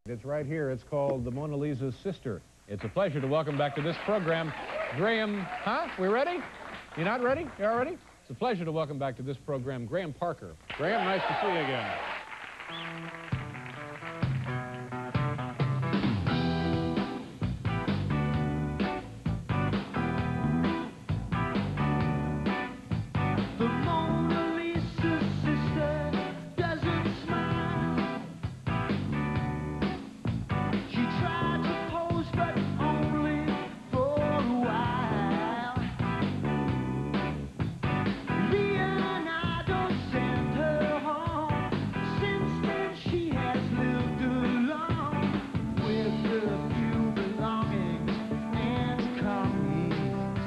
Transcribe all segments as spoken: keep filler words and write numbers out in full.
It's right here. It's called The Mona Lisa's Sister. It's a pleasure to welcome back to this program Graham. Huh? We ready? You not ready? You all ready? It's a pleasure to welcome back to this program Graham Parker. Graham, nice to see you again. The Mona Lisa's sister doesn't smile. She tried to pose, but only for a while. Leonardo sent her home. Since then she has lived alone with a few belongings and colleagues.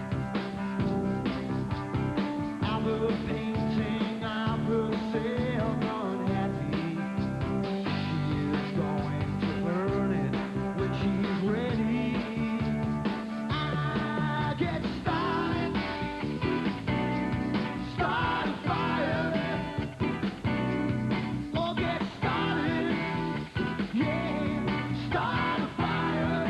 Out of painting of herself unhappy, she is going to burn it when she's ready. I get started, start a fire, or get started, yeah, start a fire.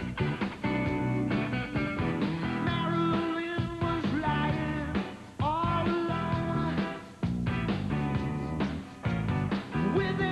Marilyn was lying all alone with